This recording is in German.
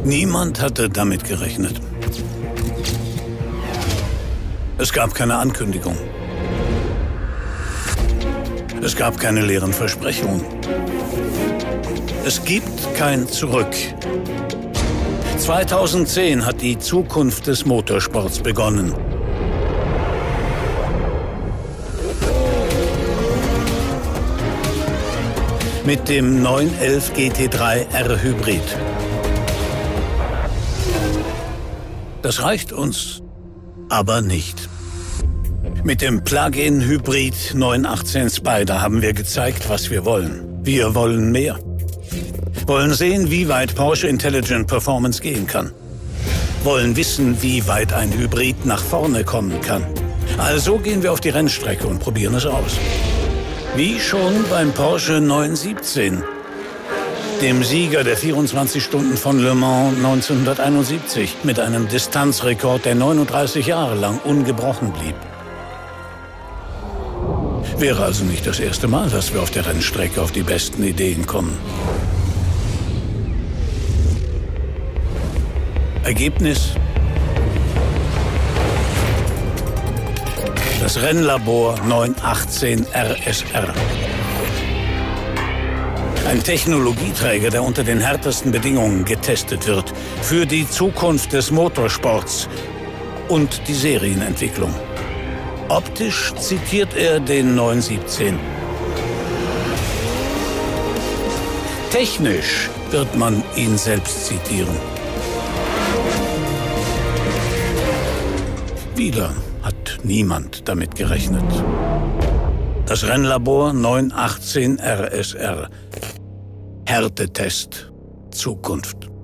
Niemand hatte damit gerechnet. Es gab keine Ankündigung. Es gab keine leeren Versprechungen. Es gibt kein Zurück. 2010 hat die Zukunft des Motorsports begonnen. Mit dem 911 GT3 R Hybrid. Das reicht uns aber nicht. Mit dem Plug-in-Hybrid 918 Spyder haben wir gezeigt, was wir wollen. Wir wollen mehr. Wollen sehen, wie weit Porsche Intelligent Performance gehen kann. Wollen wissen, wie weit ein Hybrid nach vorne kommen kann. Also gehen wir auf die Rennstrecke und probieren es aus. Wie schon beim Porsche 917, dem Sieger der 24 Stunden von Le Mans 1971 mit einem Distanzrekord, der 39 Jahre lang ungebrochen blieb. Wäre also nicht das erste Mal, dass wir auf der Rennstrecke auf die besten Ideen kommen. Ergebnis: das Rennlabor 918 RSR. Ein Technologieträger, der unter den härtesten Bedingungen getestet wird. Für die Zukunft des Motorsports und die Serienentwicklung. Optisch zitiert er den 917. Technisch wird man ihn selbst zitieren. Wieder hat niemand damit gerechnet. Das Rennlabor 918 RSR. Härtetest Zukunft.